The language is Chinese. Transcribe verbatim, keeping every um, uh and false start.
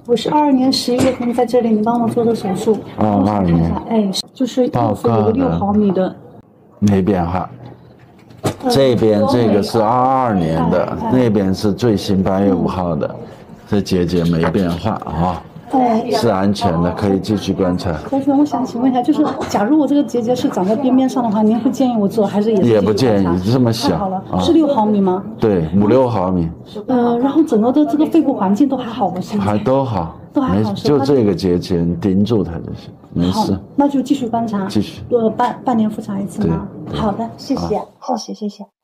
我是二二年十一月份在这里，你帮我做的手术。 哦，二二年。 哎，就是右肺有个六毫米的。 没变化。 呃、 这边这个是二二年的，哎、那边是最新八月五号的，嗯、这结节没变化啊。 对， 是安全的，可以继续观察。 何主任，我想请问一下，就是假如我这个结节是长在边边上的话，您会建议我做，还是也是也不建议，这么小。 太好了，啊、是六毫米吗？ 对，五六毫米。 呃，然后整个的这个肺部环境都还好吗？现在还都好， 都还好， 就这个节节盯住它就行，没事。 那就继续观察， 继续。 呃，半半年复查一次吗？好的，谢谢，谢谢，谢谢。